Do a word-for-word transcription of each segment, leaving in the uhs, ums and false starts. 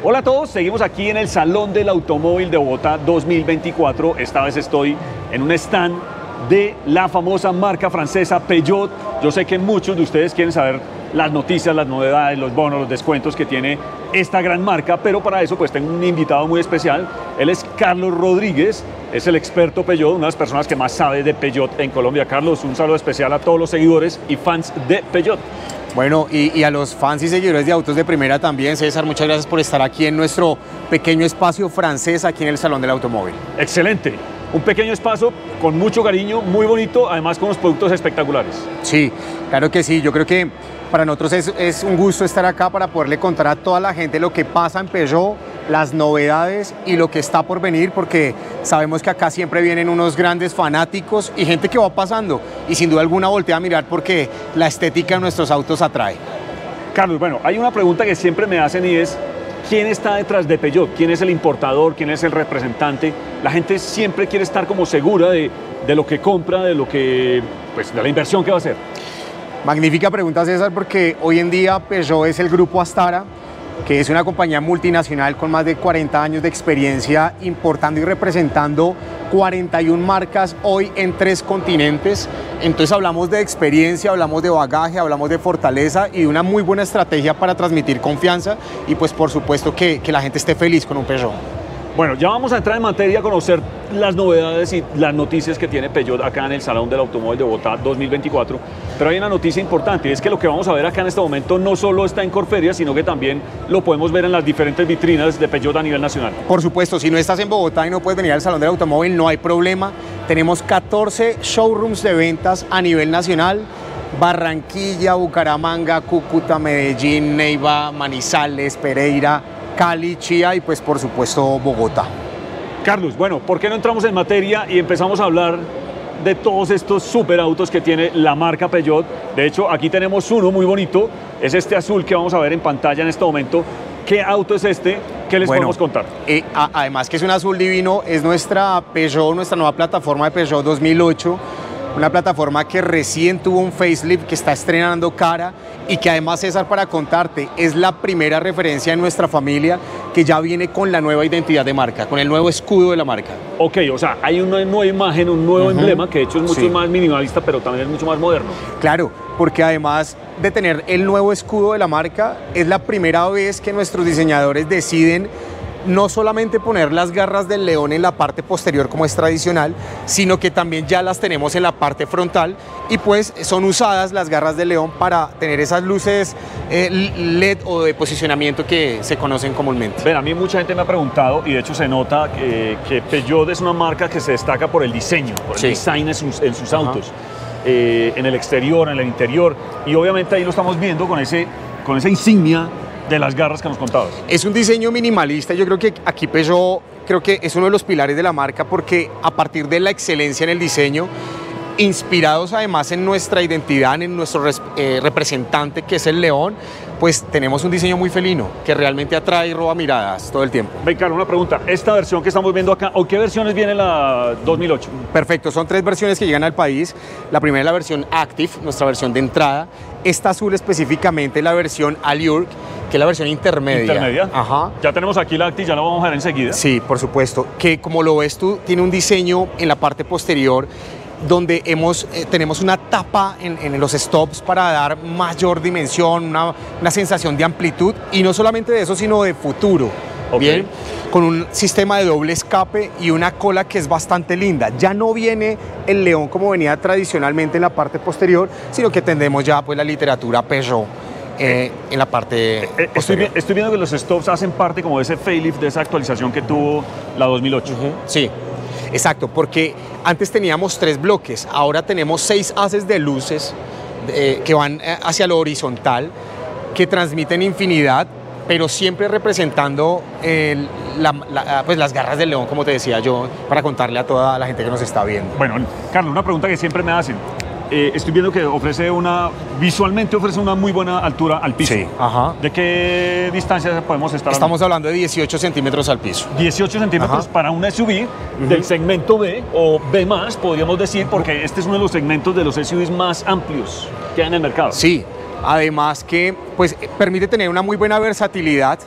Hola a todos, seguimos aquí en el Salón del Automóvil de Bogotá dos mil veinticuatro. Esta vez estoy en un stand de la famosa marca francesa Peugeot. Yo sé que muchos de ustedes quieren saber las noticias, las novedades, los bonos, los descuentos que tiene esta gran marca, pero para eso pues tengo un invitado muy especial. Él es Carlos Rodríguez, es el experto Peugeot, una de las personas que más sabe de Peugeot en Colombia. Carlos, un saludo especial a todos los seguidores y fans de Peugeot. Bueno, y, y a los fans y seguidores de Autos de Primera también, César, muchas gracias por estar aquí en nuestro pequeño espacio francés, aquí en el Salón del Automóvil. Excelente, un pequeño espacio con mucho cariño, muy bonito, además con unos productos espectaculares. Sí, claro que sí, yo creo que para nosotros es, es un gusto estar acá para poderle contar a toda la gente lo que pasa en Peugeot, las novedades y lo que está por venir, porque sabemos que acá siempre vienen unos grandes fanáticos y gente que va pasando y sin duda alguna voltea a mirar porque la estética de nuestros autos atrae. Carlos, bueno, hay una pregunta que siempre me hacen y es ¿quién está detrás de Peugeot? ¿Quién es el importador? ¿Quién es el representante? La gente siempre quiere estar como segura de, de lo que compra, de lo que, pues, de la inversión que va a hacer. Magnífica pregunta, César, porque hoy en día Peugeot es el grupo Astara, que es una compañía multinacional con más de cuarenta años de experiencia importando y representando cuarenta y una marcas hoy en tres continentes. Entonces hablamos de experiencia, hablamos de bagaje, hablamos de fortaleza y de una muy buena estrategia para transmitir confianza y pues por supuesto que, que la gente esté feliz con un Peugeot. Bueno, ya vamos a entrar en materia a conocer las novedades y las noticias que tiene Peugeot acá en el Salón del Automóvil de Bogotá dos mil veinticuatro. Pero hay una noticia importante y es que lo que vamos a ver acá en este momento no solo está en Corferia, sino que también lo podemos ver en las diferentes vitrinas de Peugeot a nivel nacional. Por supuesto, si no estás en Bogotá y no puedes venir al Salón del Automóvil, no hay problema. Tenemos catorce showrooms de ventas a nivel nacional. Barranquilla, Bucaramanga, Cúcuta, Medellín, Neiva, Manizales, Pereira, Cali, Chía y pues por supuesto Bogotá. Carlos, bueno, ¿por qué no entramos en materia y empezamos a hablar de todos estos superautos que tiene la marca Peugeot? De hecho, aquí tenemos uno muy bonito, es este azul que vamos a ver en pantalla en este momento. ¿Qué auto es este? ¿Qué les bueno, podemos contar? Eh, a, además que es un azul divino, es nuestra Peugeot, nuestra nueva plataforma de Peugeot dos mil ocho. Una plataforma que recién tuvo un facelift, que está estrenando cara y que además, César, para contarte, es la primera referencia en nuestra familia que ya viene con la nueva identidad de marca, con el nuevo escudo de la marca. Ok, o sea, hay una nueva imagen, un nuevo uh-huh. emblema que de hecho es mucho sí. más minimalista, pero también es mucho más moderno. Claro, porque además de tener el nuevo escudo de la marca, es la primera vez que nuestros diseñadores deciden no solamente poner las garras del león en la parte posterior como es tradicional, sino que también ya las tenemos en la parte frontal y pues son usadas las garras del león para tener esas luces eh, L E D o de posicionamiento que se conocen comúnmente. Ven, a mí mucha gente me ha preguntado y de hecho se nota que, que Peugeot es una marca que se destaca por el diseño, por el sí. design en sus, en sus autos, eh, en el exterior, en el interior y obviamente ahí lo estamos viendo con, ese, con esa insignia de las garras que nos contabas. Es un diseño minimalista, yo creo que aquí Peugeot creo que es uno de los pilares de la marca porque a partir de la excelencia en el diseño, inspirados además en nuestra identidad, en nuestro eh, representante que es el león, pues tenemos un diseño muy felino que realmente atrae y roba miradas todo el tiempo. Ven, Carlos, una pregunta, esta versión que estamos viendo acá, ¿o qué versiones viene la dos mil ocho? Perfecto, son tres versiones que llegan al país. La primera es la versión Active, nuestra versión de entrada. Esta azul específicamente es la versión Allure, que es la versión intermedia. Intermedia. Ajá. Ya tenemos aquí la Active, ya la vamos a ver enseguida. Sí, por supuesto, que como lo ves tú, tiene un diseño en la parte posterior donde hemos, eh, tenemos una tapa en, en los stops para dar mayor dimensión, una, una sensación de amplitud y no solamente de eso, sino de futuro. Okay. Bien, con un sistema de doble escape y una cola que es bastante linda. Ya no viene el león como venía tradicionalmente en la parte posterior, sino que tendremos ya pues la literatura Peugeot eh, en la parte eh, estoy, estoy viendo que los stops hacen parte como de ese facelift, de esa actualización que tuvo la dos mil ocho. Uh-huh. Sí. Exacto, porque antes teníamos tres bloques, ahora tenemos seis haces de luces eh, que van hacia lo horizontal, que transmiten infinidad, pero siempre representando eh, la, la, pues las garras del león, como te decía yo, para contarle a toda la gente que nos está viendo. Bueno, Carlos, una pregunta que siempre me hacen. Eh, estoy viendo que ofrece una, visualmente ofrece una muy buena altura al piso. Sí, ajá. ¿De qué distancia podemos estar hablando? Estamos hablando de dieciocho centímetros al piso. dieciocho centímetros ajá. para un S U V uh-huh. del segmento B o B más, podríamos decir, porque este es uno de los segmentos de los S U Vs más amplios que hay en el mercado. Sí, además que pues, permite tener una muy buena versatilidad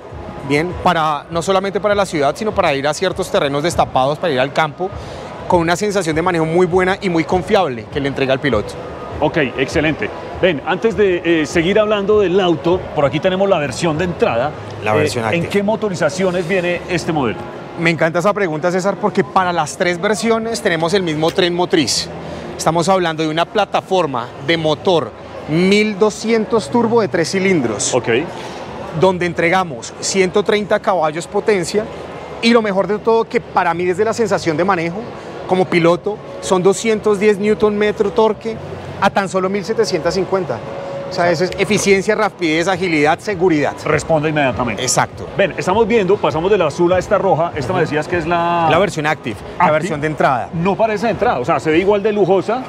bien, para, no solamente para la ciudad, sino para ir a ciertos terrenos destapados, para ir al campo, con una sensación de manejo muy buena y muy confiable que le entrega al piloto. Ok, excelente. Ven, antes de eh, seguir hablando del auto, por aquí tenemos la versión de entrada. La versión eh, ¿En Active. qué motorizaciones viene este modelo? Me encanta esa pregunta, César, porque para las tres versiones tenemos el mismo tren motriz. Estamos hablando de una plataforma de motor mil doscientos turbo de tres cilindros, Ok. donde entregamos ciento treinta caballos potencia y lo mejor de todo que para mí desde la sensación de manejo como piloto son doscientos diez newton metro torque a tan solo mil setecientos cincuenta. O sea, eso es eficiencia, rapidez, agilidad, seguridad. Responde inmediatamente. Exacto. Ven, estamos viendo, pasamos de la azul a esta roja. Esta me decías que es la... La versión Active, la Active. versión de entrada. No parece de entrada, o sea, se ve igual de lujosa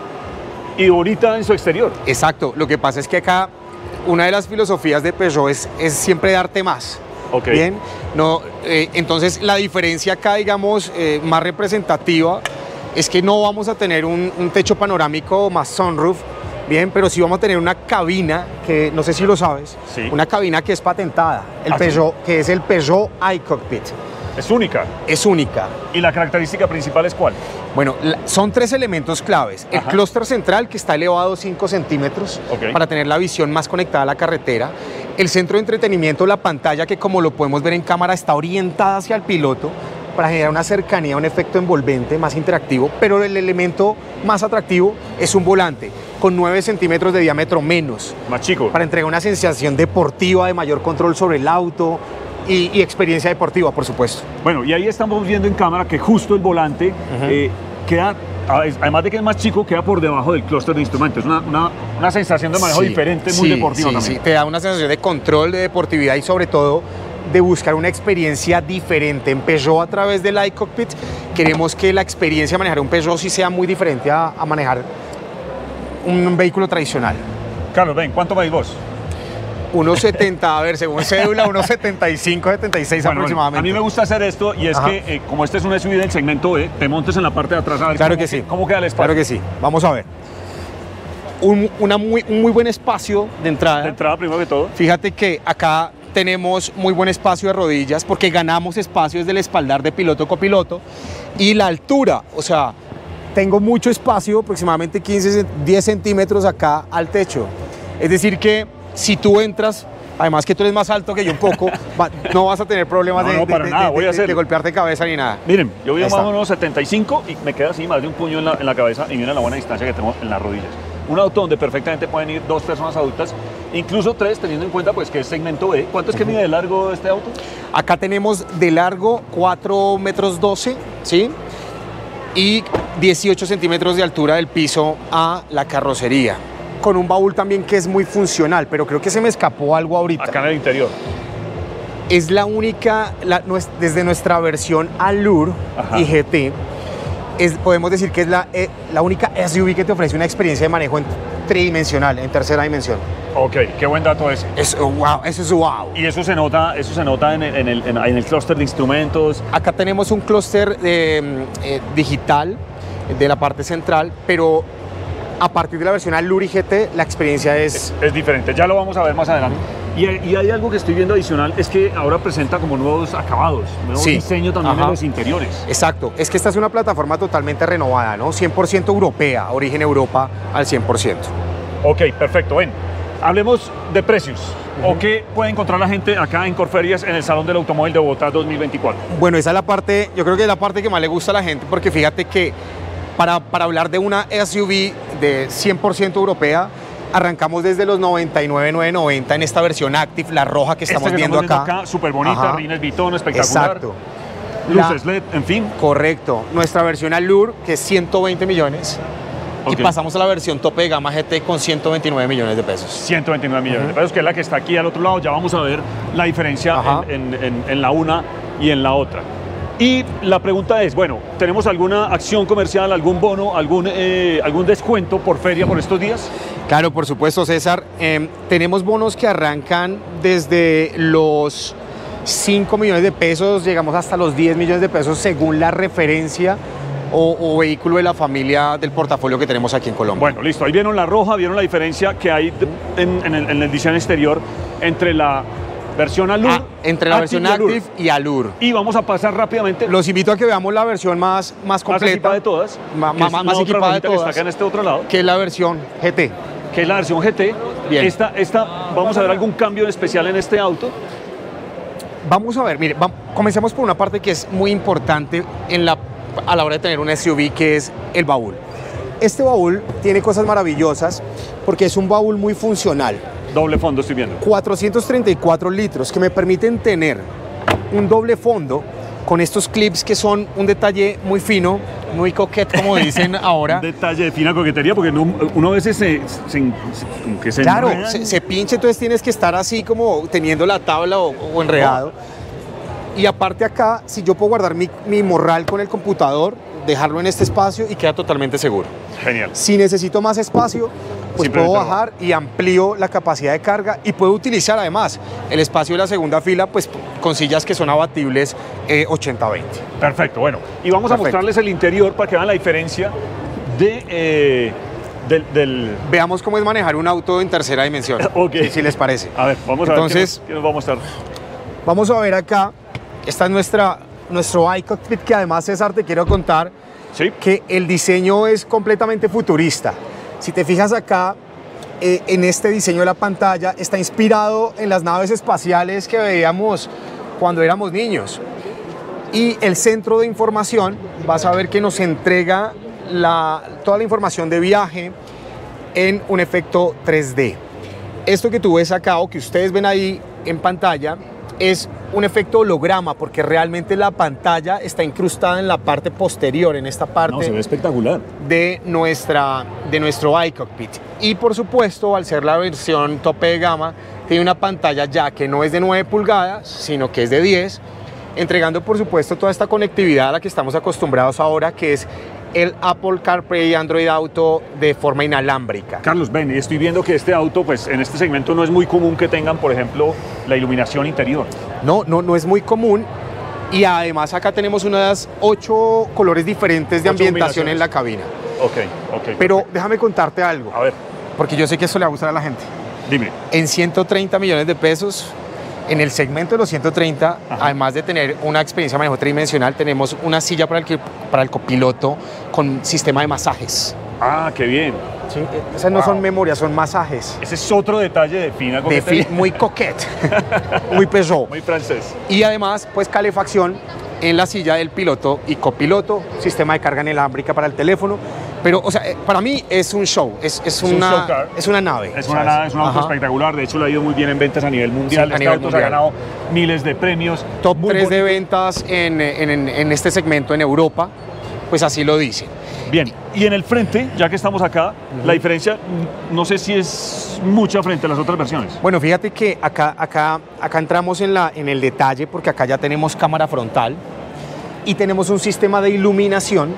y bonita en su exterior. Exacto. Lo que pasa es que acá una de las filosofías de Peugeot es, es siempre darte más. Ok. Bien. No, eh, entonces la diferencia acá, digamos, eh, más representativa es que no vamos a tener un, un techo panorámico más sunroof, bien, pero sí vamos a tener una cabina que no sé si lo sabes, Sí. una cabina que es patentada, el ¿Ah, sí? Peugeot, que es el Peugeot iCockpit. Es única. Es única. ¿Y la característica principal es cuál? Bueno, la- son tres elementos claves. El Ajá. clúster central, que está elevado cinco centímetros Ok. para tener la visión más conectada a la carretera. El centro de entretenimiento, la pantalla, que como lo podemos ver en cámara, está orientada hacia el piloto para generar una cercanía, un efecto envolvente más interactivo. Pero el elemento más atractivo es un volante con nueve centímetros de diámetro menos, Más chico. para entregar una sensación deportiva de mayor control sobre el auto y, y experiencia deportiva, por supuesto. Bueno, y ahí estamos viendo en cámara que justo el volante eh, queda, además de que es más chico, queda por debajo del clúster de instrumentos. Una, una, una sensación de manejo Sí, diferente, muy sí, deportiva sí, también. sí, te da una sensación de control, de deportividad y sobre todo de buscar una experiencia diferente. En Peugeot, a través del iCockpit, queremos que la experiencia de manejar un Peugeot sí sea muy diferente a, a manejar un vehículo tradicional. Carlos, ven, ¿cuánto medís vos? uno setenta, a ver, según cédula, uno setenta y cinco, setenta y seis Bueno, aproximadamente. a mí me gusta hacer esto y es Ajá. que eh, como este es un S U V del segmento E, te montes en la parte de atrás a ver Claro cómo, que sí. cómo queda el espacio. Claro que sí. Vamos a ver. Un, una muy, un muy buen espacio de entrada. De entrada, primero que todo. Fíjate que acá tenemos muy buen espacio de rodillas porque ganamos espacio desde el espaldar de piloto-copiloto y la altura, o sea, tengo mucho espacio, aproximadamente quince, diez centímetros acá al techo. Es decir que si tú entras, además que tú eres más alto que yo un poco, va- no vas a tener problemas No, de, no, de- para de- nada, de- voy a de- hacerlo. de golpearte cabeza ni nada. Miren, yo voy a Ahí más o está. menos setenta y cinco y me queda así más de un puño en la, en la cabeza y viene la buena distancia que tengo en las rodillas. Un auto donde perfectamente pueden ir dos personas adultas, incluso tres, teniendo en cuenta pues que es segmento E. ¿Cuánto es que mide de largo este auto? Acá tenemos de largo cuatro metros doce, ¿sí? Y dieciocho centímetros de altura del piso a la carrocería. Con un baúl también que es muy funcional, pero creo que se me escapó algo ahorita. Acá en el interior. Es la única, la- nues- desde nuestra versión Allure Ajá. y G T, es, podemos decir que es la, eh, la única S U V que te ofrece una experiencia de manejo en tridimensional, en tercera dimensión. Ok, qué buen dato ese. Es, oh, wow, eso es wow. Y eso se nota, eso se nota en el, en el, en- en el clúster de instrumentos. Acá tenemos un clúster eh, eh, digital de la parte central, pero a partir de la versión Allure y G T la experiencia es... Es diferente, ya lo vamos a ver más adelante. Y, y hay algo que estoy viendo adicional, es que ahora presenta como nuevos acabados, nuevo Sí. diseño también Ajá. en los interiores. Exacto, es que esta es una plataforma totalmente renovada, ¿no? cien por ciento europea, origen Europa al cien por ciento. Ok, perfecto, ven, hablemos de precios. ¿O qué puede encontrar la gente acá en Corferias en el Salón del Automóvil de Bogotá dos mil veinticuatro? Bueno, esa es la parte, yo creo que es la parte que más le gusta a la gente, porque fíjate que para, para hablar de una S U V de cien por ciento europea, arrancamos desde los noventa y nueve mil novecientos noventa en esta versión Active, la roja que estamos Esta que viendo estamos acá. súper bonita, Ajá. rines Vitón, espectacular. Exacto. Luces La- L E D, en fin. Correcto. Nuestra versión Allure, que es ciento veinte millones. Ok. Y pasamos a la versión tope de gama G T con ciento veintinueve millones de pesos. ciento veintinueve millones de pesos, que es la que está aquí al otro lado. Ya vamos a ver la diferencia Ajá. en, en- en- en la una y en la otra. Y la pregunta es, bueno, ¿tenemos alguna acción comercial, algún bono, algún, eh, algún descuento por feria por estos días? Claro, por supuesto, César. Eh, tenemos bonos que arrancan desde los cinco millones de pesos, llegamos hasta los diez millones de pesos según la referencia o, o vehículo de la familia del portafolio que tenemos aquí en Colombia. Bueno, listo, ahí vieron la roja, vieron la diferencia que hay de- en, en el, en el diseño exterior entre la Versión Allure. Ah, entre la versión Active Active y Allure. Y vamos a pasar rápidamente. Los invito a que veamos la versión más, más más completa. equipada de todas. Ma- que ma- es más la otra equipada de rojita que todas. está acá en este otro lado. Que es la versión G T. Que es la versión G T. Bien. Esta, esta, vamos a ver algún cambio en especial en este auto. Vamos a ver, mire, va- comencemos por una parte que es muy importante en la, a la hora de tener una S U V, que es el baúl. Este baúl tiene cosas maravillosas porque es un baúl muy funcional. Doble fondo estoy viendo. cuatrocientos treinta y cuatro litros que me permiten tener un doble fondo con estos clips que son un detalle muy fino, muy coquete, como dicen ahora. Un detalle de fina coquetería, porque no- uno a veces se, se- se- como que se Claro, enreda. se, se pincha, entonces tienes que estar así como teniendo la tabla o, o enredado. Y aparte acá, si yo puedo guardar mi, mi morral con el computador, dejarlo en este espacio y queda totalmente seguro. Genial. Si necesito más espacio, pues Simplemente puedo lo bajar y amplío la capacidad de carga y puedo utilizar además el espacio de la segunda fila pues con sillas que son abatibles eh, ochenta veinte. Perfecto, bueno. Y vamos Perfecto. a mostrarles el interior para que vean la diferencia de, eh, del, del... Veamos cómo es manejar un auto en tercera dimensión, Ok. si, si les parece. A ver, vamos a Entonces, ver qué nos, qué nos va a mostrar. Vamos a ver acá, esta es nuestra, nuestro iCockpit, que además, César, te quiero contar Sí. que el diseño es completamente futurista. Si te fijas acá, eh, en este diseño de la pantalla, está inspirado en las naves espaciales que veíamos cuando éramos niños. Y el centro de información, vas a ver que nos entrega la, toda la información de viaje en un efecto tres D. Esto que tú ves acá, o que ustedes ven ahí en pantalla, es un efecto holograma, porque realmente la pantalla está incrustada en la parte posterior, en esta parte No, se ve espectacular. de, nuestra, de nuestro iCockpit. Y por supuesto, al ser la versión tope de gama, tiene una pantalla ya que no es de nueve pulgadas, sino que es de diez, entregando por supuesto toda esta conectividad a la que estamos acostumbrados ahora, que es el Apple CarPlay y Android Auto de forma inalámbrica. Carlos, ven, estoy viendo que este auto, pues en este segmento no es muy común que tengan, por ejemplo, la iluminación interior. No, no, no es muy común. Y además acá tenemos unas ocho colores diferentes de Ocho ambientación en la cabina. Ok, ok. Pero déjame contarte algo, A ver, porque yo sé que eso le va a gustar a la gente. dime. En ciento treinta millones de pesos, en el segmento de los ciento treinta, Ajá. además de tener una experiencia de manejo tridimensional, tenemos una silla para el, que- para el copiloto con sistema de masajes. Ah, qué bien. ¿Sí? Esas no Wow. son memorias, son masajes. Ese es otro detalle de fina De coquetería. fi- muy coquete, muy Peugeot. Muy francés. Y además, pues calefacción en la silla del piloto y copiloto, sistema de carga inalámbrica para el teléfono. Pero, o sea, eh, para mí es un show, es, es, un una, show car. es una nave. Es una ¿sabes? nada, es un auto Ajá. espectacular. De hecho, le ha ido muy bien en ventas a nivel mundial. Sí, a este nivel auto se ha mundial. ganado miles de premios. Top Muy tres de bonito. ventas en, en- en este segmento en Europa, pues así lo dicen. Bien, y en el frente, ya que estamos acá, la diferencia, mm, no sé si es mucha frente a las otras versiones. Bueno, fíjate que acá, acá, acá entramos en, la, en el detalle, porque acá ya tenemos cámara frontal y tenemos un sistema de iluminación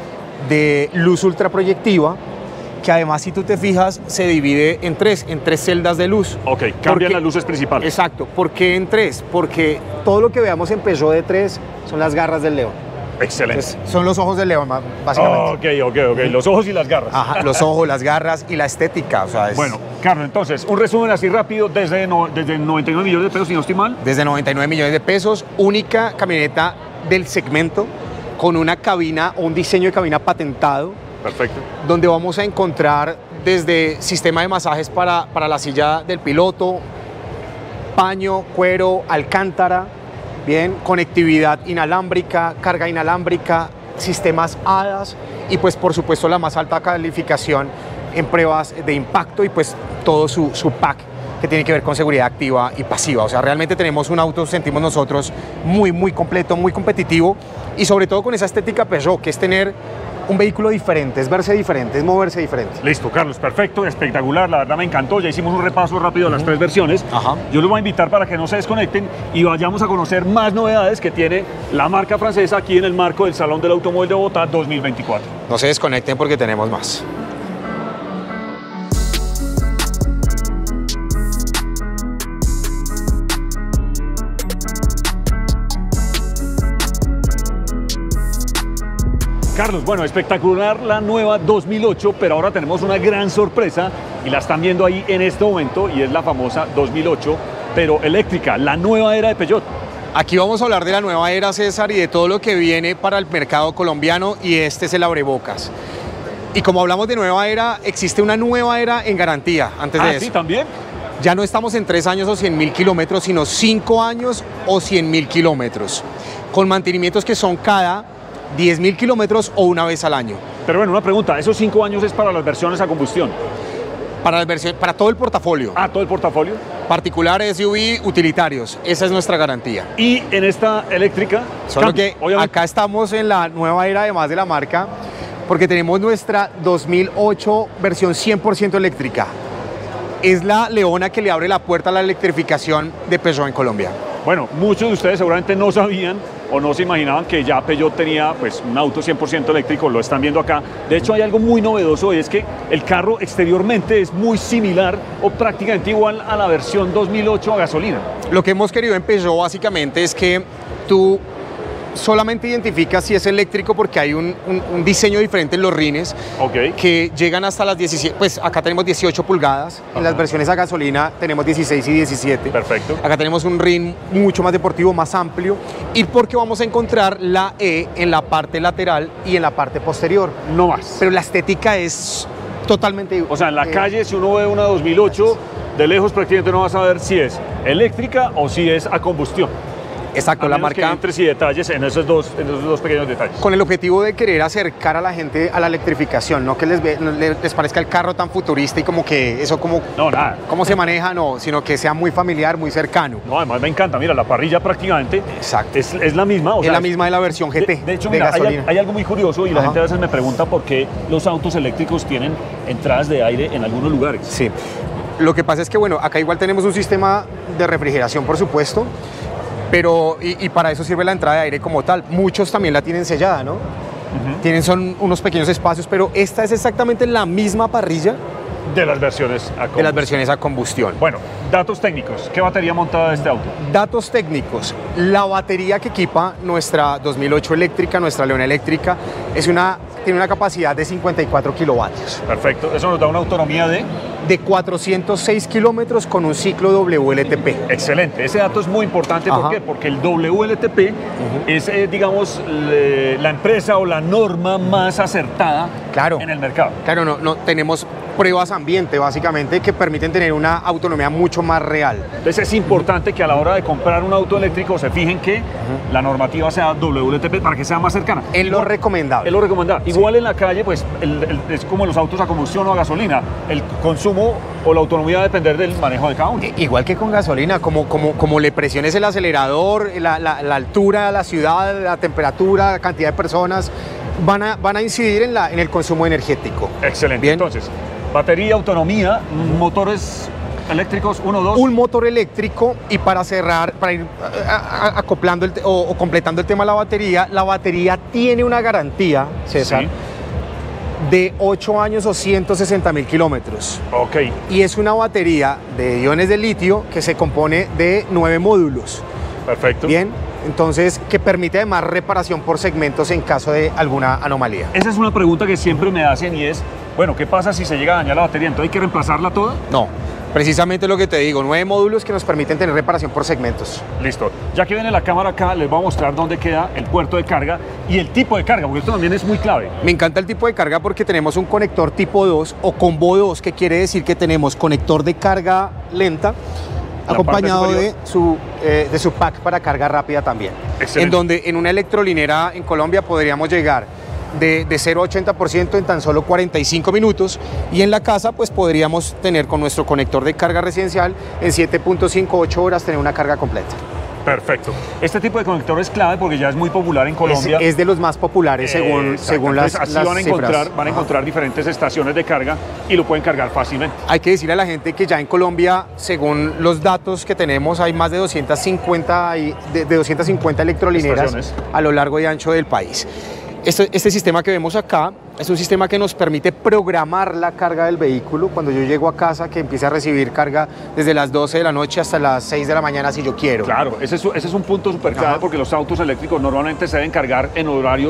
de luz ultraproyectiva, que además, si tú te fijas, se divide en tres, en tres celdas de luz. Ok, ¿Por cambian qué? las luces principales. Exacto. ¿Por qué en tres? Porque todo lo que veamos en Peugeot de tres son las garras del león. Excelente. Entonces, son los ojos del león, ma- básicamente. ok, ok, ok. Los ojos y las garras. Ajá, los ojos, las garras y la estética. O sea, es Bueno, Carlos, entonces, un resumen así rápido, desde, no- desde noventa y nueve millones de pesos, si no estoy mal. desde noventa y nueve millones de pesos, única camioneta del segmento con una cabina o un diseño de cabina patentado, Perfecto. donde vamos a encontrar desde sistema de masajes para, para la silla del piloto, paño, cuero, alcántara, bien, conectividad inalámbrica, carga inalámbrica, sistemas A D A S y pues por supuesto la más alta calificación en pruebas de impacto y pues todo su, su pack que tiene que ver con seguridad activa y pasiva. O sea, realmente tenemos un auto, sentimos nosotros, muy, muy completo, muy competitivo y sobre todo con esa estética Peugeot, que es tener un vehículo diferente, es verse diferente, es moverse diferente. Listo, Carlos, perfecto, espectacular, la verdad me encantó, ya hicimos un repaso rápido de las tres versiones. Ajá. Yo los voy a invitar para que no se desconecten y vayamos a conocer más novedades que tiene la marca francesa aquí en el marco del Salón del Automóvil de Bogotá dos mil veinticuatro. No se desconecten porque tenemos más. Carlos, bueno, espectacular la nueva dos mil ocho, pero ahora tenemos una gran sorpresa y la están viendo ahí en este momento y es la famosa dos mil ocho pero eléctrica, la nueva era de Peugeot. Aquí vamos a hablar de la nueva era, César, y de todo lo que viene para el mercado colombiano, y este es el abrebocas. Y como hablamos de nueva era, existe una nueva era en garantía antes de Ah, eso. sí, también. Ya no estamos en tres años o cien mil kilómetros, sino cinco años o cien mil kilómetros, con mantenimientos que son cada diez mil kilómetros o una vez al año. Pero bueno, una pregunta, ¿esos cinco años es para las versiones a combustión? Para, las versiones, para todo el portafolio, Ah, todo el portafolio. particular, S U V, utilitarios, esa es nuestra garantía. Y en esta eléctrica, Solo cambia, que obviamente. acá estamos en la nueva era además de la marca, porque tenemos nuestra dos mil ocho versión cien por ciento eléctrica. Es la leona que le abre la puerta a la electrificación de Peugeot en Colombia. Bueno, muchos de ustedes seguramente no sabían o no se imaginaban que ya Peugeot tenía pues, un auto cien por ciento eléctrico, lo están viendo acá. De hecho, hay algo muy novedoso y es que el carro exteriormente es muy similar o prácticamente igual a la versión dos mil ocho a gasolina. Lo que hemos querido en Peugeot básicamente es que tú solamente identificas si es eléctrico porque hay un, un, un diseño diferente en los rines, Ok. que llegan hasta las diecisiete, pues acá tenemos dieciocho pulgadas, en las Ajá. versiones a gasolina tenemos dieciséis y diecisiete. Perfecto. Acá tenemos un rin mucho más deportivo, más amplio, y porque vamos a encontrar la E en la parte lateral y en la parte posterior. No más. Pero la estética es totalmente... O sea, en la eh, calle, si uno ve una dos mil ocho, de lejos prácticamente no va a saber si es eléctrica o si es a combustión. Exacto, A la menos que marca... entres y detalles en esos dos, en esos dos pequeños detalles. Con el objetivo de querer acercar a la gente a la electrificación, no que les, ve- no les les parezca el carro tan futurista y como que eso como... No, nada. ¿Cómo se maneja? No, sino que sea muy familiar, muy cercano. No, además me encanta. Mira, la parrilla prácticamente Exacto. es, es la misma. O Es sea, la misma de la versión G T, De, de hecho, de mira, hay, gasolina. hay algo muy curioso y la Ajá. gente a veces me pregunta por qué los autos eléctricos tienen entradas de aire en algunos lugares. Sí. Lo que pasa es que, bueno, acá igual tenemos un sistema de refrigeración, por supuesto, pero, y, y para eso sirve la entrada de aire como tal. Muchos también la tienen sellada, ¿no? Ujú. Tienen, son unos pequeños espacios, pero esta es exactamente la misma parrilla De las versiones a de las combustión. versiones a combustión. Bueno, datos técnicos. ¿Qué batería montada de este auto? Datos técnicos. La batería que equipa nuestra dos mil ocho eléctrica, nuestra Leona eléctrica, es una, tiene una capacidad de cincuenta y cuatro kilovatios, Perfecto. Eso nos da una autonomía de... de cuatrocientos seis kilómetros con un ciclo W L T P. Excelente. Ese dato es muy importante. ¿Por Ajá. qué? Porque el W L T P es, eh, digamos, le- la empresa o la norma más acertada Claro. en el mercado. Claro, no, no, tenemos pruebas ambiente básicamente que permiten tener una autonomía mucho más real. Entonces es importante que a la hora de comprar un auto eléctrico se fijen que la normativa sea W L T P para que sea más cercana. Es lo recomendable. Es lo recomendable. Igual en la calle, pues el- el- es como los autos a combustión o a gasolina. El consumo o la autonomía va a depender del manejo de cada uno. Igual que con gasolina, como, como, como le presiones el acelerador, la, la- la altura, la ciudad, la temperatura, la cantidad de personas, van a, van a incidir en, la, en el consumo energético. Excelente. Bien. Entonces, batería, autonomía, motores eléctricos, uno, dos. Un motor eléctrico, y para cerrar, para ir a- a- acoplando el te- o, o completando el tema de la batería, la batería tiene una garantía, César, Sí. de ocho años o ciento sesenta mil kilómetros. Ok. Y es una batería de iones de litio que se compone de nueve módulos. Perfecto. Bien, entonces que permite además reparación por segmentos en caso de alguna anomalía. Esa es una pregunta que siempre me hacen y es, bueno, ¿qué pasa si se llega a dañar la batería? ¿Entonces hay que reemplazarla toda? No, precisamente lo que te digo, nueve módulos que nos permiten tener reparación por segmentos. Listo. Ya que viene la cámara acá, les voy a mostrar dónde queda el puerto de carga y el tipo de carga, porque esto también es muy clave. Me encanta el tipo de carga porque tenemos un conector tipo dos o combo dos, que quiere decir que tenemos conector de carga lenta La acompañado parte de su, eh, de su pack para carga rápida también. Excelente. En donde en una electrolinera en Colombia podríamos llegar de, de cero a ochenta por ciento en tan solo cuarenta y cinco minutos, y en la casa pues podríamos tener con nuestro conector de carga residencial en siete punto cinco a ocho horas tener una carga completa. Perfecto. Este tipo de conector es clave porque ya es muy popular en Es, Colombia. es de los más populares según, Exacto. según las, Entonces, así las van a encontrar, cifras. van a encontrar diferentes estaciones de carga y lo pueden cargar fácilmente. Hay que decirle a la gente que ya en Colombia, según los datos que tenemos, hay más de doscientas cincuenta, y- de, de doscientas cincuenta electrolineras Estaciones. a lo largo y ancho del país. Este, este sistema que vemos acá es un sistema que nos permite programar la carga del vehículo. Cuando yo llego a casa, que empiece a recibir carga desde las doce de la noche hasta las seis de la mañana si yo quiero. Claro, ese es, ese es un punto súper clave Ajá. porque los autos eléctricos normalmente se deben cargar en horarios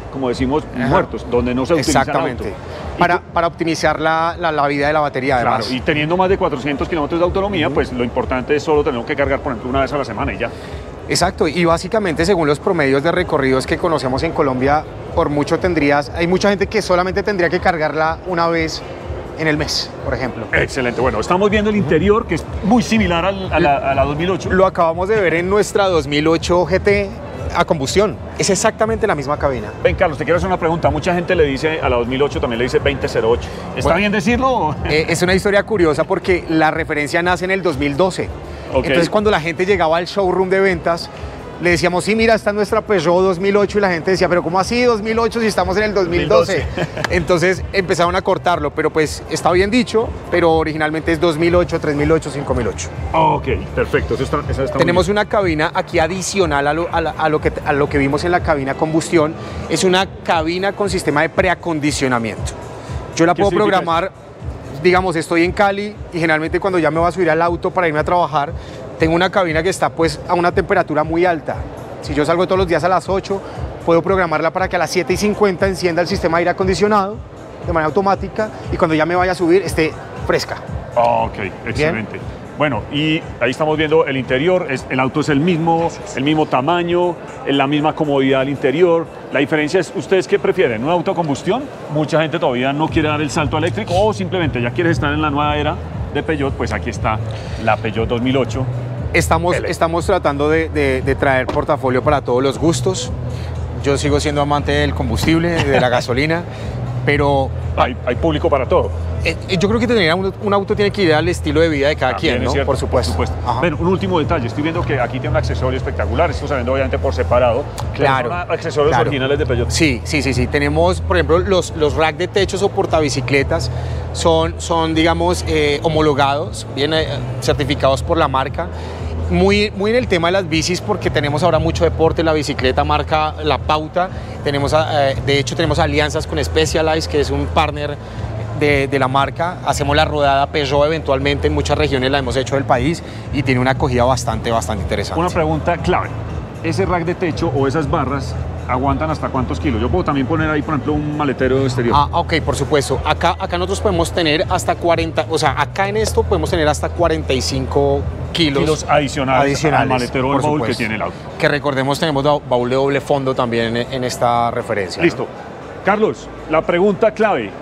como decimos, Ajá. muertos, donde no se utiliza Exactamente. el auto. Para, Y, para optimizar la, la, la vida de la batería, además. claro, y teniendo más de cuatrocientos kilómetros de autonomía, uh-huh. pues lo importante es solo tener que cargar, por ejemplo, una vez a la semana y ya. Exacto, y básicamente según los promedios de recorridos que conocemos en Colombia, por mucho tendrías, hay mucha gente que solamente tendría que cargarla una vez en el mes, por ejemplo. Excelente, bueno, estamos viendo el interior, que es muy similar al, a, la, a la dos mil ocho. Lo acabamos de ver en nuestra dos mil ocho G T a combustión, es exactamente la misma cabina. Ven, Carlos, te quiero hacer una pregunta. Mucha gente le dice a la dos mil ocho, también le dice veinte cero ocho. ¿Está bueno, bien decirlo? Eh, es una historia curiosa porque la referencia nace en el dos mil doce. Okay. Entonces, cuando la gente llegaba al showroom de ventas, le decíamos, sí, mira, esta es nuestra Peugeot dos mil ocho, y la gente decía, pero ¿cómo así dos mil ocho si estamos en el dos mil doce? dos mil doce. Entonces empezaron a cortarlo, pero pues está bien dicho, pero originalmente es dos mil ocho, tres mil ocho, cinco mil ocho. Ok, perfecto. Eso está, eso está Tenemos una cabina aquí adicional a lo, a, la, a, lo que, a lo que vimos en la cabina combustión. Es una cabina con sistema de preacondicionamiento. Yo la puedo programar, eso? Digamos, estoy en Cali y generalmente cuando ya me voy a subir al auto para irme a trabajar, tengo una cabina que está pues a una temperatura muy alta. Si yo salgo todos los días a las ocho, puedo programarla para que a las siete y cincuenta encienda el sistema de aire acondicionado de manera automática y cuando ya me vaya a subir esté fresca. Oh, ok, excelente. ¿Bien? Bueno, y ahí estamos viendo el interior, es, el auto es el mismo, el mismo tamaño, la misma comodidad al interior. La diferencia es, ¿ustedes qué prefieren? ¿Un auto a combustión? Mucha gente todavía no quiere dar el salto eléctrico o simplemente ya quieres estar en la nueva era de Peugeot, pues aquí está la Peugeot dos mil ocho. Estamos, estamos tratando de, de, de traer portafolio para todos los gustos. Yo sigo siendo amante del combustible, de la gasolina, pero... Hay, hay público para todo. Eh, yo creo que tener un, un auto tiene que ir al estilo de vida de cada También quien, ¿no? Cierto, por supuesto. Por supuesto. Bueno, un último detalle. Estoy viendo que aquí tiene un accesorio espectacular. Esto se vende obviamente por separado. Claro. Son accesorios claro. originales de Peugeot. Sí, sí, sí, sí. Tenemos, por ejemplo, los, los rack de techos o portabicicletas son, son digamos, eh, homologados, bien eh, certificados por la marca. Muy, muy en el tema de las bicis porque tenemos ahora mucho deporte, la bicicleta marca la pauta. Tenemos, eh, de hecho, tenemos alianzas con Specialized, que es un partner de, de la marca. Hacemos la rodada Peugeot eventualmente en muchas regiones, la hemos hecho del país y tiene una acogida bastante, bastante interesante. Una pregunta clave. ¿Ese rack de techo o esas barras aguantan hasta cuántos kilos? Yo puedo también poner ahí, por ejemplo, un maletero exterior. Ah, ok, por supuesto. Acá, acá nosotros podemos tener hasta cuarenta, o sea, acá en esto podemos tener hasta cuarenta y cinco kilos, kilos adicionales, adicionales al maletero o el baúl que tiene el auto. Que recordemos, tenemos baúl de doble fondo también en, en esta referencia. Listo. ¿No? Carlos, la pregunta clave.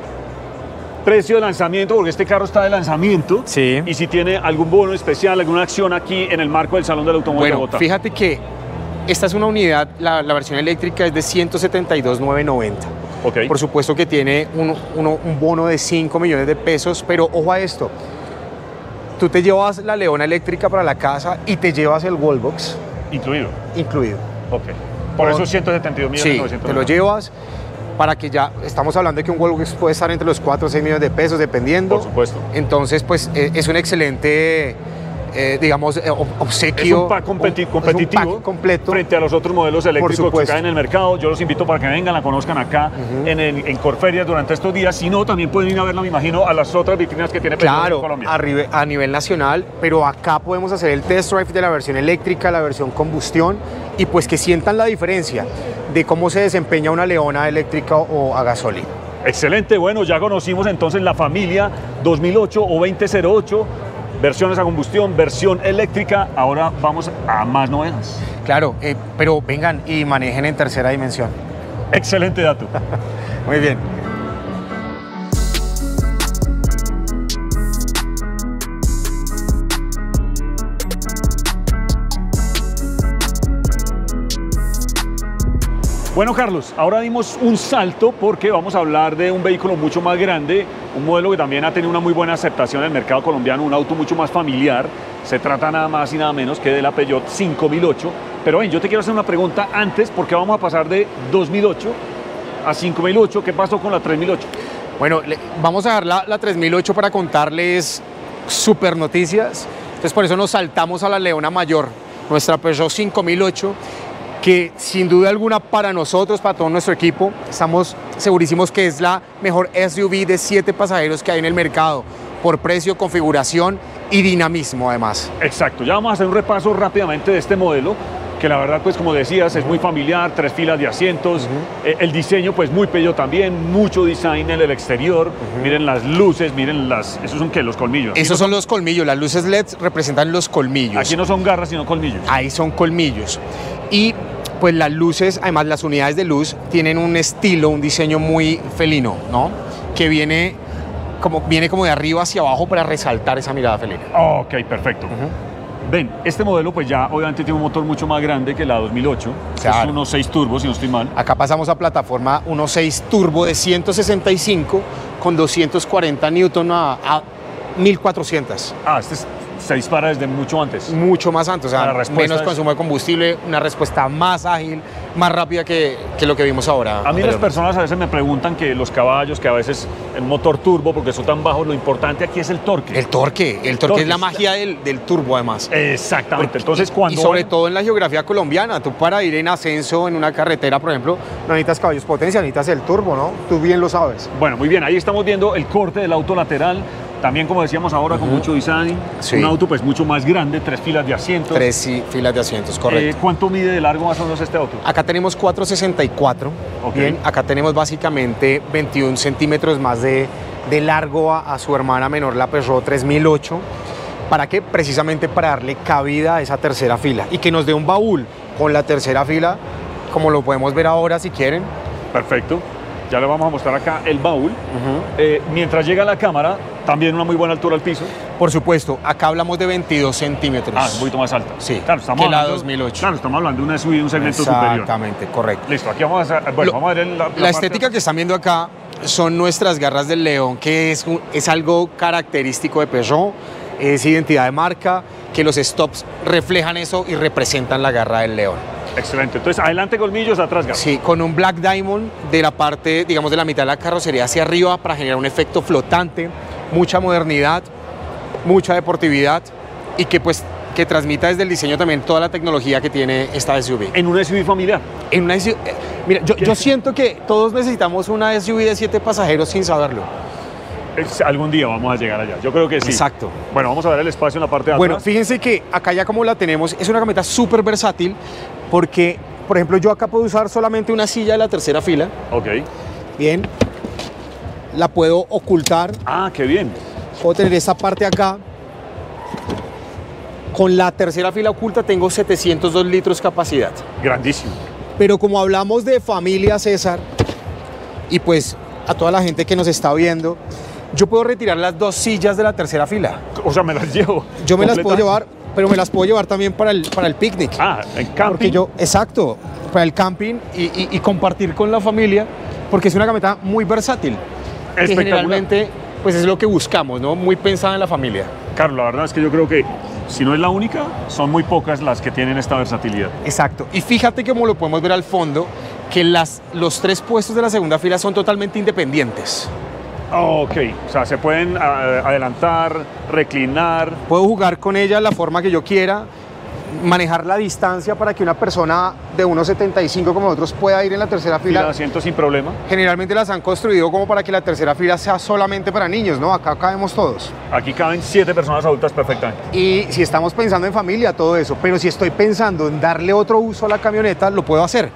Precio de lanzamiento, porque este carro está de lanzamiento. Sí. Y si tiene algún bono especial, alguna acción aquí en el marco del Salón del Automóvil bueno, de Bogotá. Fíjate que esta es una unidad, la, la versión eléctrica es de ciento setenta y dos mil novecientos noventa. Okay. Por supuesto que tiene un, un, un bono de cinco millones de pesos, pero ojo a esto. Tú te llevas la Leona eléctrica para la casa y te llevas el Wallbox. Incluido. Incluido. Ok. Por eso ciento setenta y dos millones novecientos. Sí, te lo llevas para que ya, estamos hablando de que un Wallbox puede estar entre los cuatro o seis millones de pesos, dependiendo. Por supuesto. Entonces, pues es un excelente, eh, digamos, eh, obsequio. Es un pack competi un, competitivo es un pack completo frente a los otros modelos eléctricos que caen en el mercado. Yo los invito para que vengan, la conozcan acá uh-huh. en, el, en Corferias durante estos días. Si no, también pueden ir a verla, me imagino, a las otras vitrinas que tiene Peugeot claro, en Colombia. Claro, a nivel nacional, pero acá podemos hacer el test drive de la versión eléctrica, la versión combustión, y pues que sientan la diferencia de cómo se desempeña una Leona eléctrica o a gasolina. Excelente, bueno, ya conocimos entonces la familia dos mil ocho o veinte cero ocho, versiones a combustión, versión eléctrica. Ahora vamos a más novedades. Claro, eh, pero vengan y manejen en tercera dimensión. Excelente dato. Muy bien. Bueno, Carlos, ahora dimos un salto porque vamos a hablar de un vehículo mucho más grande, un modelo que también ha tenido una muy buena aceptación en el mercado colombiano, un auto mucho más familiar. Se trata nada más y nada menos que de la Peugeot cinco mil ocho. Pero ven, yo te quiero hacer una pregunta antes, porque vamos a pasar de dos mil ocho a cinco mil ocho. ¿Qué pasó con la tres mil ocho? Bueno, le, vamos a dar la, la tres mil ocho para contarles super noticias. Entonces por eso nos saltamos a la Leona Mayor, nuestra Peugeot cinco mil ocho, que sin duda alguna para nosotros, para todo nuestro equipo, estamos segurísimos que es la mejor S U V de siete pasajeros que hay en el mercado, por precio, configuración y dinamismo además. Exacto, ya vamos a hacer un repaso rápidamente de este modelo. que la verdad, pues como decías, es muy familiar, tres filas de asientos, uh-huh. eh, el diseño pues muy Peugeot también, mucho design en el exterior, uh-huh. miren las luces, miren las, ¿esos son qué? Los colmillos. Esos no son los colmillos, las luces L E D representan los colmillos. Aquí no son garras, sino colmillos. Ahí son colmillos. Y pues las luces, además las unidades de luz, tienen un estilo, un diseño muy felino, ¿no? Que viene como, viene como de arriba hacia abajo para resaltar esa mirada felina. Oh, ok, perfecto. Uh-huh. Ven, este modelo pues ya obviamente tiene un motor mucho más grande que la dos mil ocho, claro. Es uno punto seis turbo, si no estoy mal. Acá pasamos a plataforma uno punto seis turbo de ciento sesenta y cinco con doscientos cuarenta newton a, a mil cuatrocientos. Ah, este es, se dispara desde mucho antes. Mucho más antes, o sea, menos es... consumo de combustible, una respuesta más ágil, más rápida que, que lo que vimos ahora. A mí las personas a veces me preguntan que los caballos, que a veces el motor turbo, porque son tan bajos, lo importante aquí es el torque. El torque, el, el torque, torque es la magia del, del turbo además. Exactamente. Porque, Entonces, cuando y sobre van... todo en la geografía colombiana, tú para ir en ascenso en una carretera, por ejemplo, no necesitas caballos potencia, necesitas el turbo, ¿no? Tú bien lo sabes. Bueno, muy bien, ahí estamos viendo el corte del auto lateral. También, como decíamos ahora, uh-huh. con mucho design, sí. Un auto pues mucho más grande, tres filas de asientos. Tres sí, filas de asientos, correcto. Eh, ¿Cuánto mide de largo más o menos este auto? Acá tenemos cuatro sesenta y cuatro, okay. Bien, acá tenemos básicamente veintiún centímetros más de, de largo a, a su hermana menor, la Peugeot tres mil ocho. ¿Para qué? Precisamente para darle cabida a esa tercera fila y que nos dé un baúl con la tercera fila, como lo podemos ver ahora si quieren. Perfecto. Ya le vamos a mostrar acá el baúl. Uh-huh. eh, mientras llega la cámara, también una muy buena altura al piso. Por supuesto, acá hablamos de veintidós centímetros. Ah, un poquito más alta. Sí, claro, estamos que hablando, la dos mil ocho. Claro, estamos hablando de una S U V de un segmento superior. Exactamente, correcto. Listo, aquí vamos a, bueno, Lo, vamos a ver la, la, la estética parte... que están viendo acá son nuestras garras del león, que es, es algo característico de Peugeot, es identidad de marca, que los stops reflejan eso y representan la garra del león. Excelente. Entonces, adelante colmillos, atrás garras. Sí, con un Black Diamond de la parte, digamos, de la mitad de la carrocería hacia arriba para generar un efecto flotante, mucha modernidad, mucha deportividad y que pues que transmita desde el diseño también toda la tecnología que tiene esta S U V. ¿En una S U V familiar? En una S U V, eh, mira, yo, yo siento que todos necesitamos una S U V de siete pasajeros sin saberlo. Algún día vamos a llegar allá, yo creo que sí. Exacto. Bueno, vamos a ver el espacio en la parte de atrás. Bueno, fíjense que acá ya como la tenemos, es una camioneta súper versátil porque, por ejemplo, yo acá puedo usar solamente una silla de la tercera fila. Ok. Bien. La puedo ocultar. Ah, qué bien. Puedo tener esta parte acá. Con la tercera fila oculta tengo setecientos dos litros capacidad. Grandísimo. Pero como hablamos de familia, César, y pues a toda la gente que nos está viendo, yo puedo retirar las dos sillas de la tercera fila. O sea, me las llevo. Yo me las puedo llevar, pero me las puedo llevar también para el, para el picnic. Ah, en camping. Porque yo, exacto, para el camping y, y, y compartir con la familia, porque es una camioneta muy versátil. Que generalmente, pues es lo que buscamos, ¿no? Muy pensada en la familia. Claro, la verdad es que yo creo que, si no es la única, son muy pocas las que tienen esta versatilidad. Exacto. Y fíjate cómo lo podemos ver al fondo, que las, los tres puestos de la segunda fila son totalmente independientes. Oh, ok, o sea, se pueden uh, adelantar, reclinar. Puedo jugar con ella la forma que yo quiera, manejar la distancia para que una persona de uno setenta y cinco como nosotros pueda ir en la tercera fila. Fila de asientos sin problema. Generalmente las han construido como para que la tercera fila sea solamente para niños, ¿no? Acá cabemos todos. Aquí caben siete personas adultas perfectamente. Y si estamos pensando en familia, todo eso, pero si estoy pensando en darle otro uso a la camioneta, lo puedo hacer.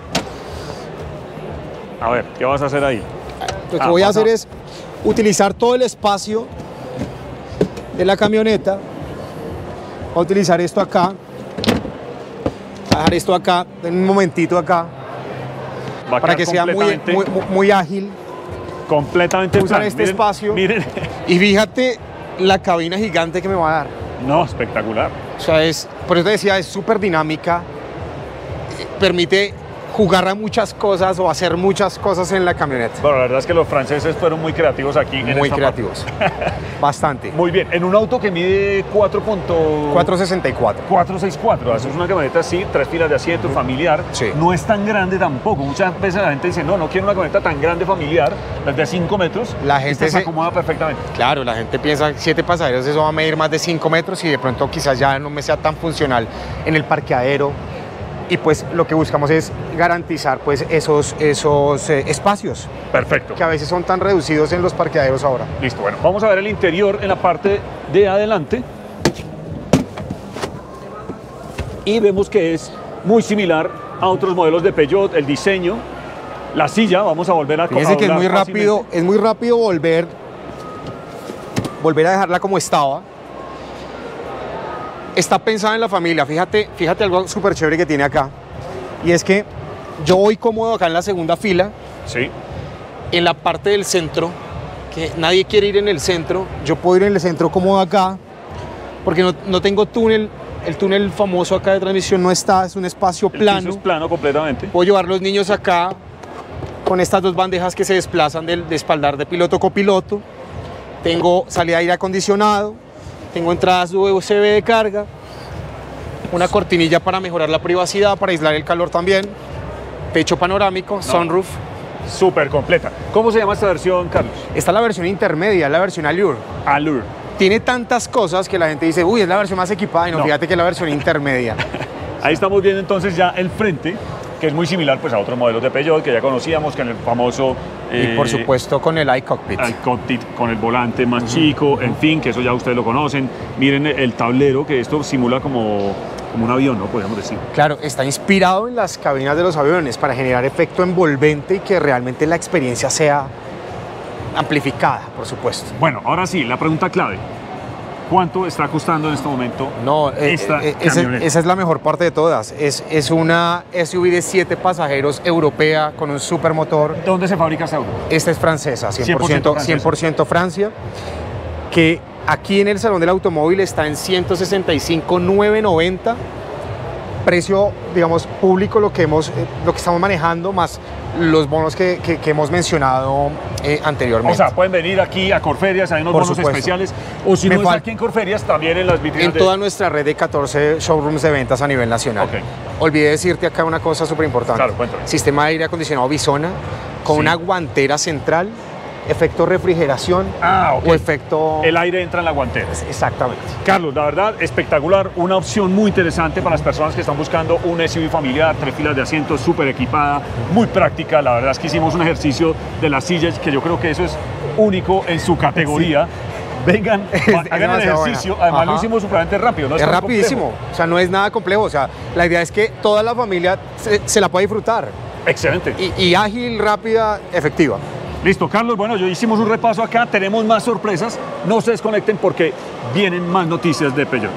A ver, ¿qué vas a hacer ahí? Lo que ah, voy pasa. a hacer es utilizar todo el espacio de la camioneta. Voy a utilizar esto acá. Voy a dejar esto acá, en un momentito acá, Va para que sea muy, muy, muy ágil. Completamente usar plan. este miren, espacio. Miren. Y fíjate la cabina gigante que me va a dar. No, espectacular. O sea, es, por eso te decía, es súper dinámica. Permite jugar a muchas cosas o hacer muchas cosas en la camioneta. Bueno, la verdad es que los franceses fueron muy creativos aquí. En muy esta creativos. Bastante. Muy bien. En un auto que mide cuatro sesenta y cuatro. cuatro sesenta y cuatro. Eso es una camioneta así, tres filas de asiento, uh-huh. familiar. Sí. No es tan grande tampoco. Muchas veces la gente dice, no, no quiero una camioneta tan grande familiar, de cinco metros. La gente se acomoda perfectamente. Claro, la gente piensa siete pasajeros, eso va a medir más de cinco metros y de pronto quizás ya no me sea tan funcional en el parqueadero. Y pues lo que buscamos es garantizar pues esos, esos eh, espacios. Perfecto. Que a veces son tan reducidos en los parqueaderos ahora. Listo, bueno, vamos a ver el interior en la parte de adelante. Y vemos que es muy similar a otros modelos de Peugeot, el diseño, la silla, vamos a volver a Fíjense que es muy rápido, es muy rápido volver, volver a dejarla como estaba. Está pensada en la familia, fíjate, fíjate algo súper chévere que tiene acá. Y es que yo voy cómodo acá en la segunda fila. Sí. En la parte del centro, que nadie quiere ir en el centro, yo puedo ir en el centro cómodo acá, porque no, no tengo túnel, el túnel famoso acá de transmisión no está, es un espacio plano. El piso es plano completamente. Puedo llevar los niños acá con estas dos bandejas que se desplazan del de espaldar de piloto-copiloto. Tengo salida de aire acondicionado, tengo entradas U S B de carga, una cortinilla para mejorar la privacidad, para aislar el calor también, techo panorámico, no. Sunroof. Súper completa. ¿Cómo se llama esta versión, Carlos? Esta es la versión intermedia, la versión Allure. Allure. Tiene tantas cosas que la gente dice, uy, es la versión más equipada, y no, no. Fíjate que es la versión intermedia. Ahí estamos viendo entonces ya el frente, que es muy similar pues, a otros modelos de Peugeot que ya conocíamos, con el famoso... Eh, y por supuesto con el iCockpit. iCockpit, con el volante más uh-huh. chico, en fin, que eso ya ustedes lo conocen. Miren el tablero, que esto simula como... como un avión, ¿no? Podríamos decir. Claro, está inspirado en las cabinas de los aviones para generar efecto envolvente y que realmente la experiencia sea amplificada, por supuesto. Bueno, ahora sí, la pregunta clave. ¿Cuánto está costando en este momento no, esta eh, esa, esa es la mejor parte de todas. Es, es una S U V de siete pasajeros europea con un supermotor. ¿Dónde se fabrica esta auto? Esta es francesa, cien por ciento, cien por ciento Francia, que aquí en el Salón del Automóvil está en ciento sesenta y cinco mil novecientos noventa, precio, digamos, público, lo que, hemos, eh, lo que estamos manejando, más los bonos que, que, que hemos mencionado eh, anteriormente. O sea, pueden venir aquí a Corferias, hay unos Por bonos supuesto. especiales, o si Me no es aquí en Corferias, también en las vitrinas. En de... toda nuestra red de catorce showrooms de ventas a nivel nacional. Okay. Olvidé decirte acá una cosa súper importante. Claro, cuéntame. Sistema de aire acondicionado Bisona, con sí. una guantera central, efecto refrigeración ah, okay. o efecto... El aire entra en la guantera. Exactamente. Carlos, la verdad, espectacular, una opción muy interesante para las personas que están buscando un S U V familiar, tres filas de asientos, súper equipada, muy práctica. La verdad es que hicimos un ejercicio de las sillas, que yo creo que eso es único en su categoría. Sí. Vengan, es, hagan es el ejercicio, buena. Además Ajá. lo hicimos supremamente rápido. No es es rapidísimo, complejo. O sea, no es nada complejo. O sea, la idea es que toda la familia se, se la pueda disfrutar. Excelente. Y, y ágil, rápida, efectiva. Listo, Carlos, bueno, yo hicimos un repaso acá, tenemos más sorpresas, no se desconecten porque vienen más noticias de Peugeot.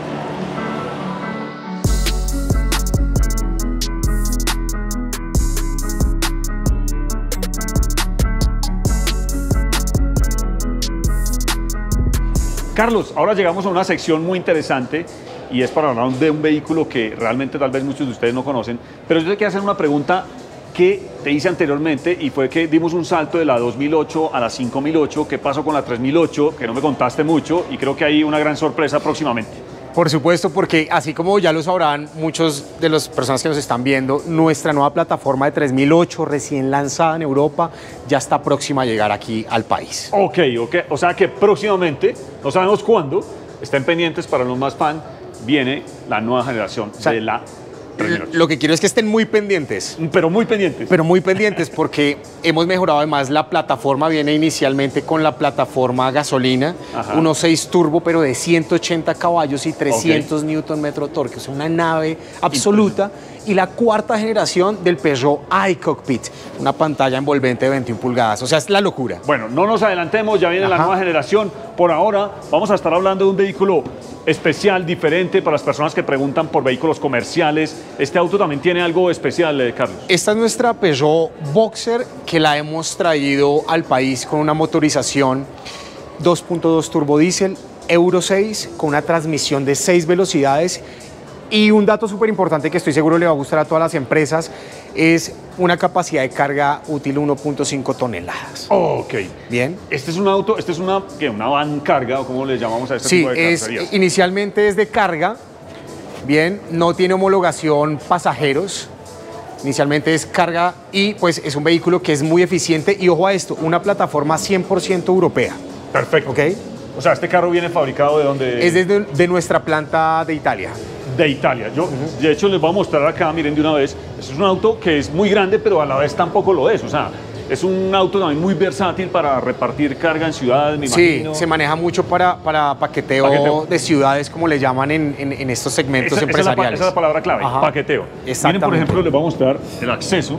Carlos, ahora llegamos a una sección muy interesante y es para hablar de un vehículo que realmente tal vez muchos de ustedes no conocen, pero yo te quiero hacer una pregunta que te hice anteriormente y fue que dimos un salto de la dos mil ocho a la cinco mil ocho. ¿Qué pasó con la tres mil ocho? Que no me contaste mucho y creo que hay una gran sorpresa próximamente. Por supuesto, porque así como ya lo sabrán muchos de las personas que nos están viendo, nuestra nueva plataforma de tres mil ocho, recién lanzada en Europa, ya está próxima a llegar aquí al país. Ok, ok. O sea que próximamente, no sabemos cuándo, estén pendientes para los más fan, viene la nueva generación o sea, de la tres mil ocho. Lo que quiero es que estén muy pendientes. Pero muy pendientes. Pero muy pendientes porque hemos mejorado además la plataforma. Viene inicialmente con la plataforma gasolina, uno punto seis turbo, pero de ciento ochenta caballos y trescientos okay. newton metro torque. O sea, una nave absoluta. Y la cuarta generación del Peugeot iCockpit, una pantalla envolvente de veintiuna pulgadas. O sea, es la locura. Bueno, no nos adelantemos, ya viene Ajá. la nueva generación. Por ahora vamos a estar hablando de un vehículo especial, diferente para las personas que preguntan por vehículos comerciales. Este auto también tiene algo especial, eh, Carlos. Esta es nuestra Peugeot Boxer, que la hemos traído al país con una motorización dos punto dos turbo diésel, Euro seis, con una transmisión de seis velocidades. Y un dato súper importante que estoy seguro le va a gustar a todas las empresas es una capacidad de carga útil uno punto cinco toneladas. Oh, ok. Bien. Este es un auto, este es una, ¿qué? Una van carga, o cómo le llamamos a este sí, tipo de es, carrocerías. Inicialmente es de carga. Bien, no tiene homologación pasajeros. Inicialmente es carga y pues es un vehículo que es muy eficiente. Y ojo a esto, una plataforma cien por ciento europea. Perfecto. Ok. O sea, ¿este carro viene fabricado de dónde? Es desde de nuestra planta de Italia. De Italia. Yo, uh-huh. de hecho, les voy a mostrar acá, miren de una vez. Este es un auto que es muy grande, pero a la vez tampoco lo es. O sea, es un auto también muy versátil para repartir carga en ciudades, me Sí, imagino. se maneja mucho para, para paqueteo, Paqueteo. de ciudades, como le llaman en, en, en estos segmentos Esa, esa es la, pa- empresariales. esa es la palabra clave, Ajá. paqueteo. Miren, por Exactamente. ejemplo, les voy a mostrar el acceso.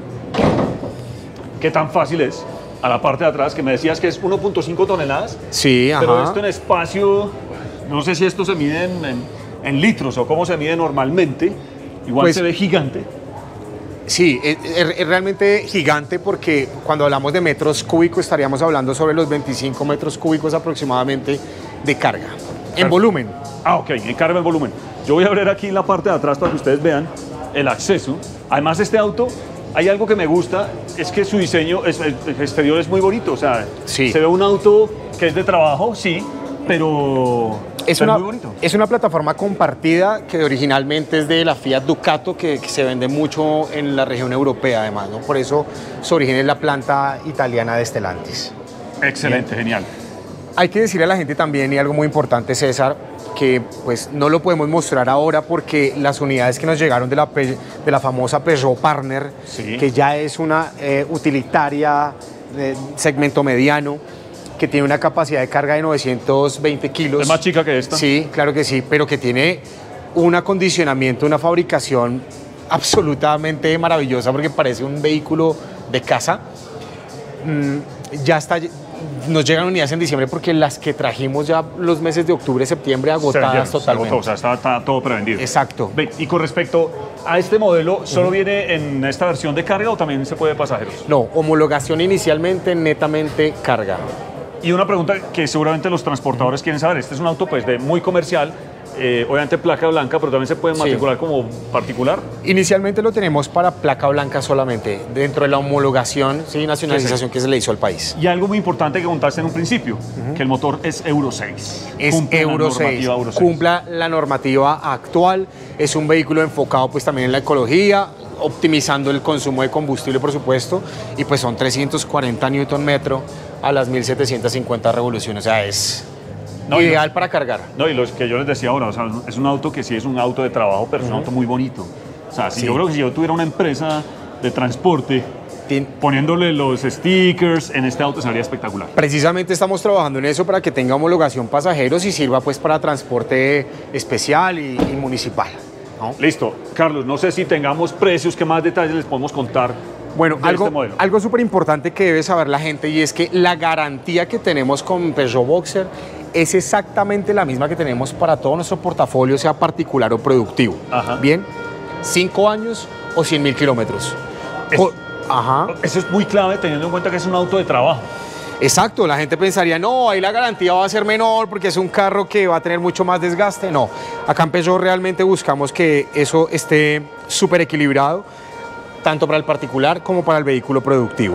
Qué tan fácil es a la parte de atrás, que me decías que es uno punto cinco toneladas. Sí, Pero ajá. esto en espacio, no sé si esto se mide en, en- en litros o cómo se mide normalmente. Igual Pues- se ve gigante. Sí, es, es- es realmente gigante porque cuando hablamos de metros cúbicos estaríamos hablando sobre los veinticinco metros cúbicos aproximadamente de carga. En Perfecto. volumen. Ah, ok, en carga en volumen. Yo voy a abrir aquí la parte de atrás para que ustedes vean el acceso. Además, este auto, hay algo que me gusta, es que su diseño, es, el exterior es muy bonito. O sea, Sí. se ve un auto que es de trabajo, sí, pero Es pero una, muy bonito. es una plataforma compartida que originalmente es de la Fiat Ducato, que, que se vende mucho en la región europea además, ¿no? Por eso su origen es la planta italiana de Stellantis. Excelente, genial. Hay que decirle a la gente también, y algo muy importante, César, que pues no lo podemos mostrar ahora porque las unidades que nos llegaron de la, Pe- de la famosa Peugeot Partner, Sí. que ya es una eh, utilitaria de segmento mediano, que tiene una capacidad de carga de novecientos veinte kilos. ¿Es más chica que esta? Sí, claro que sí, pero que tiene un acondicionamiento, una fabricación absolutamente maravillosa porque parece un vehículo de casa. Mm, ya está, nos llegan unidades en diciembre porque las que trajimos ya los meses de octubre, septiembre Se vendieron, agotadas se totalmente. agotó, o sea, está, está todo prevendido. Exacto. Ve, y con respecto a este modelo, ¿solo viene en esta versión de carga o también se puede de pasajeros? No, homologación inicialmente netamente carga. Y una pregunta que seguramente los transportadores quieren saber. Este es un auto pues de muy comercial, eh, obviamente placa blanca, pero también se puede Sí. matricular como particular. Inicialmente lo tenemos para placa blanca solamente, dentro de la homologación, sí, nacionalización que se le hizo al país. Y algo muy importante que contaste en un principio, que el motor es Euro seis. Es Cumple la Euro seis, normativa Euro seis. cumpla la normativa actual, es un vehículo enfocado pues también en la ecología, optimizando el consumo de combustible por supuesto, y pues son trescientos cuarenta newton metro a las mil setecientas cincuenta revoluciones, o sea, es No, y ideal para cargar. No, y lo que yo les decía ahora, o sea, es un auto que sí es un auto de trabajo, pero es un auto muy bonito. O sea, si Sí. yo creo que si yo tuviera una empresa de transporte, Tien- poniéndole los stickers en este auto sería espectacular. Precisamente estamos trabajando en eso para que tenga homologación pasajeros y sirva pues para transporte especial y, y municipal, ¿no? Listo. Carlos, no sé si tengamos precios, ¿qué más detalles les podemos contar? Bueno, de algo, este modelo? algo súper importante que debe saber la gente y es que la garantía que tenemos con Peugeot Boxer es exactamente la misma que tenemos para todo nuestro portafolio, sea particular o productivo. Ajá. Bien, cinco años o cien mil kilómetros. Es- Co- Ajá. Eso es muy clave teniendo en cuenta que es un auto de trabajo. Exacto, la gente pensaría, no, ahí la garantía va a ser menor porque es un carro que va a tener mucho más desgaste. No, acá en Peugeot realmente buscamos que eso esté súper equilibrado, tanto para el particular como para el vehículo productivo.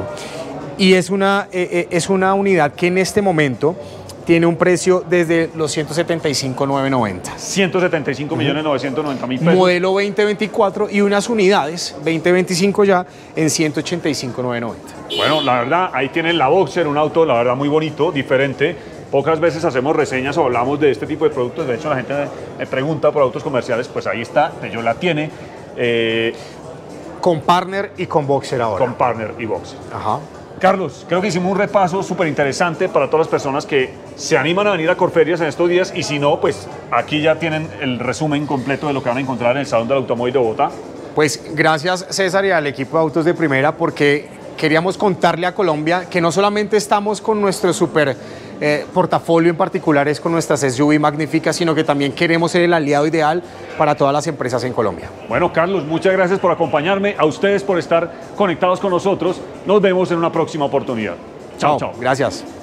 Y es una, eh, eh, es una unidad que en este momento tiene un precio desde los ciento setenta y cinco mil novecientos noventa. ciento setenta y cinco millones novecientos noventa mil pesos. Modelo veinte veinticuatro y unas unidades, veinte veinticinco ya, en ciento ochenta y cinco mil novecientos noventa. Bueno, la verdad, ahí tienen la Boxer, un auto, la verdad, muy bonito, diferente. Pocas veces hacemos reseñas o hablamos de este tipo de productos. De hecho, la gente me pregunta por autos comerciales, pues ahí está, Peugeot la tiene, eh, Con Partner y con Boxer ahora. con Partner y Boxer. Ajá. Carlos, creo que hicimos un repaso súper interesante para todas las personas que se animan a venir a Corferias en estos días y si no, pues aquí ya tienen el resumen completo de lo que van a encontrar en el Salón del Automóvil de Bogotá. Pues gracias César y al equipo de Autos de Primera porque queríamos contarle a Colombia que no solamente estamos con nuestro super eh, portafolio en particulares con nuestras S U V magníficas, sino que también queremos ser el aliado ideal para todas las empresas en Colombia. Bueno, Carlos, muchas gracias por acompañarme, a ustedes por estar conectados con nosotros. Nos vemos en una próxima oportunidad. Chao, chao. Gracias.